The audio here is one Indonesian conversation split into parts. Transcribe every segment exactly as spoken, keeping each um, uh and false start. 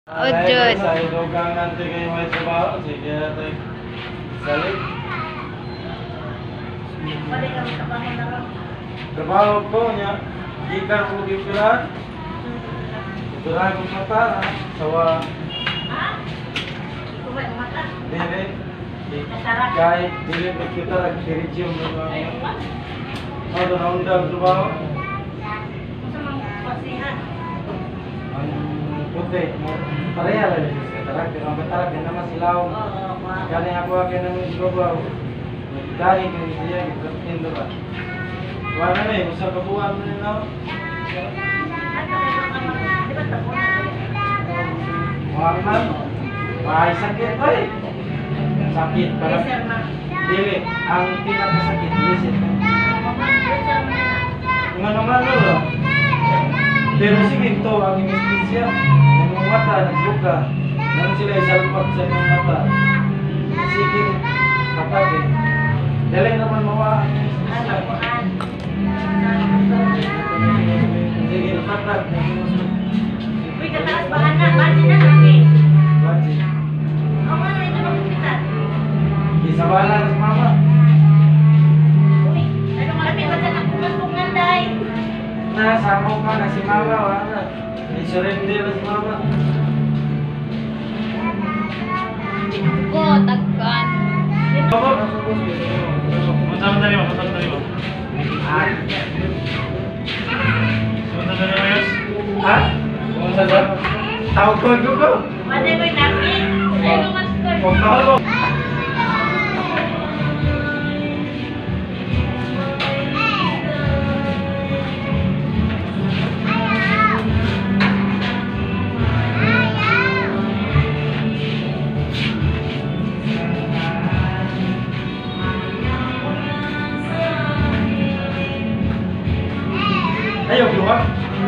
Ujud. Saya dogang nanti kayak mau coba sih dia teh balik. Trabaho ko nya ikan ko gipiran. Itulah ko mata sawa. Dili. Kahit dili kita lagi diricium naman. Ano na undang trabaho? Ang puti mo pareha lang sa tarak, ang tarak din naman silaw. Kani ako akin naman trabaho. Dahil kini siya gitratin ba? Wala na eh, usap ka buwan mo na. Wala. May sakit ko eh. Sakit para. Dili, ang pinakasakit lisit. Ngano-ngano lo. Pero sige ito ang anesthesia. Ang mata nagbuka. Nang sila isalpak sa mga mata. Sige kapag eh. Dali naman mawa ang anesthesia. Sige kapag. Uy, kataas ba anak? Baji na lagi. Baji. Ako na ito magpitan. Isa bala na mama. Uy, ano nga rin ba sa nakumantungan day? Nasamo ka na si mama. Wala. I-surrender na si mama. Ko, tagkan. Babo. Masama tadi mo, masama tadi mo. Ah. Masama tadi mo, Yos. Ha? Kung sa dyan? Tawag ko ko ko. Mati ko'y napi. Ay, no master. Kung tawag ko. Ayo keluar.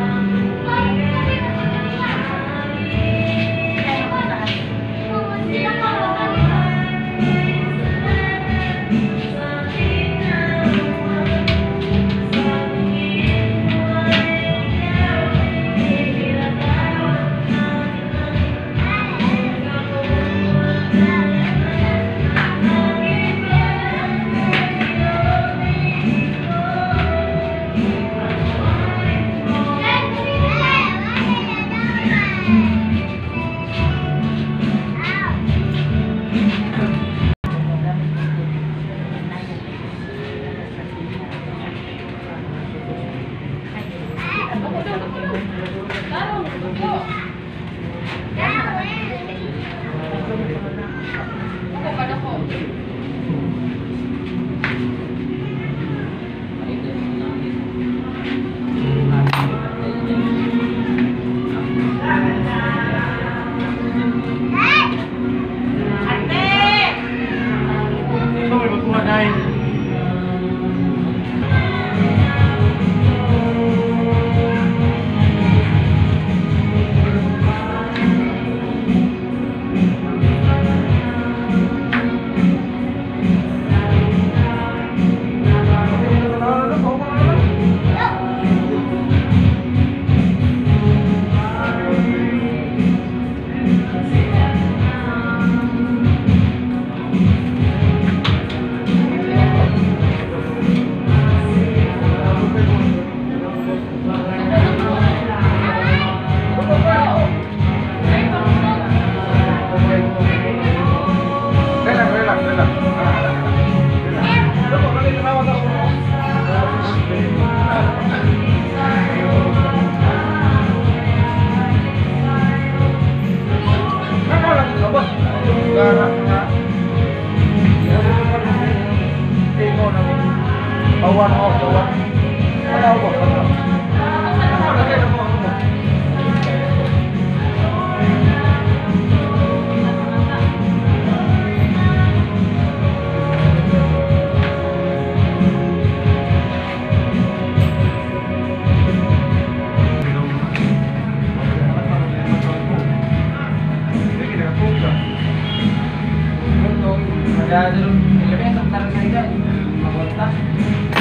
Bawan off, bawan. Wala ko. Ada dulu, lebih sebentar saja. Magota.